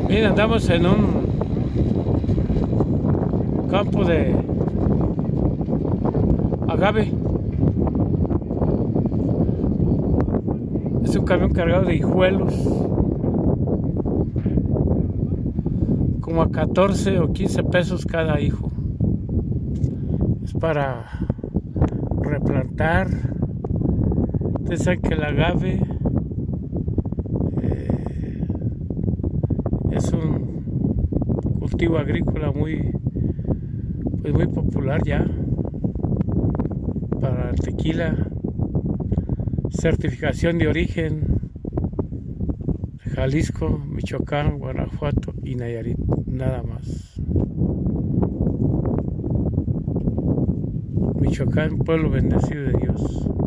Bien, andamos en un campo de agave. Es un camión cargado de hijuelos, como a 14 o 15 pesos cada hijo. Es para replantar. Ustedes saben que el agave es un cultivo agrícola muy popular ya para el tequila, certificación de origen de Jalisco, Michoacán, Guanajuato y Nayarit, nada más. Michoacán, pueblo bendecido de Dios.